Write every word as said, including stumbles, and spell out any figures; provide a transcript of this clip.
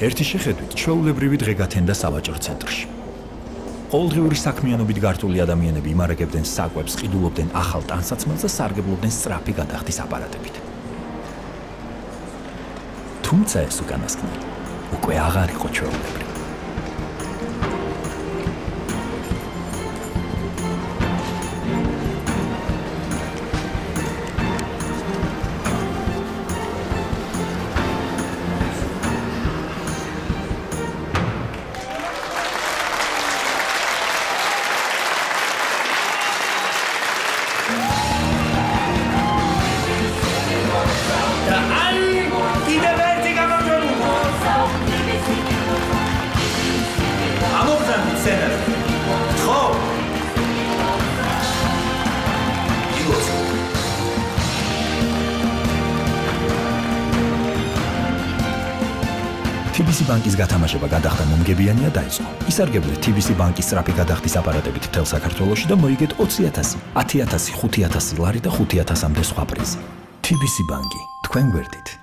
ერთი შეხედვით ჩვეულებრივი დღე გათენდა სავაჭრო ცენტრში. ყოველდღიური საქმიანობით გართული ადამიანები იმარაგებდნენ საკვებს, ყიდულობდნენ ახალ ტანსაცმელს და სარგებლობდნენ სწრაფი გადახდის აპარატებით. თუმცა ეს უკანასკნელი უკვე აღარ იყო ჩვეულებრივი. T B C ბანკის გათამაშება გადახდა მომგებიანი და დაიწყო. ისარგებლეთ T B C ბანკის სწრაფი გადახდის აპარატებით მთელ საქართველოში და მოიგეთ ოცი ათასი, ათი ათასი, ხუთი ათასი ლარი და ხუთი ათასამდე სხვა პრიზი. T B C ბანკი, თქვენ გვერდით.